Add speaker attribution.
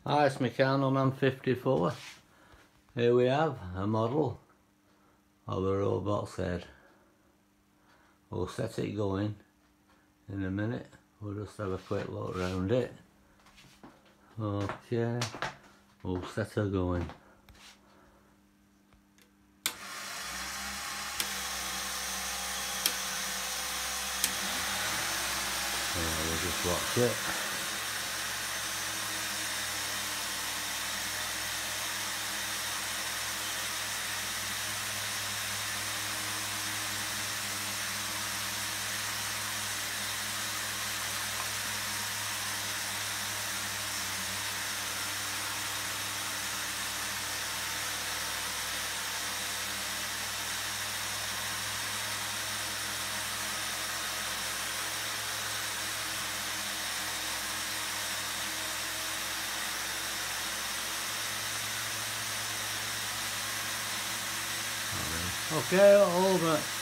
Speaker 1: Hi, it's Meccano Man 54. Here we have a model of a robot's head. We'll set it going in a minute. We'll just have a quick look around it. Okay, we'll set her going. We'll just watch it. Okay, over.